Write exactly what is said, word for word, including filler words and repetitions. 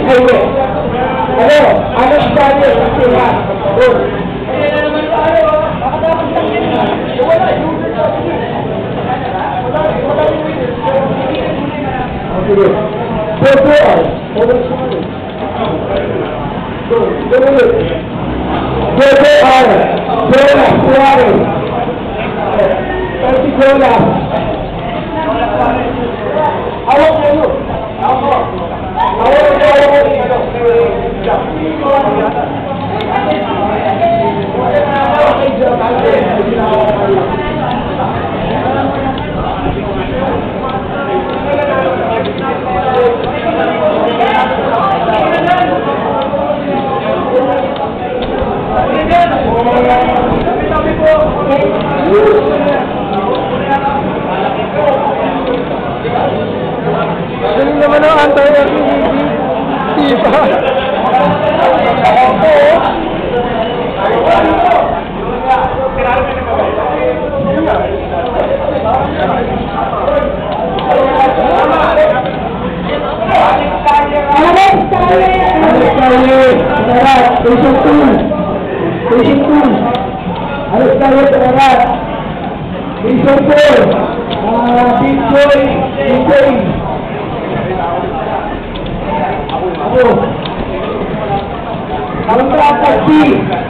hindi. Ano? Ano siya niya? Sila. Good. Sige. Purple. Good. Jose R. Jola Suarez. Percy Jola. Awak kayo. Awak. Awak kayo. Galing naman ang anti-air ni Tifa. Alas tayo sa lahat. Mission four. Big Boy. Big Boy. Ako. Ang kapag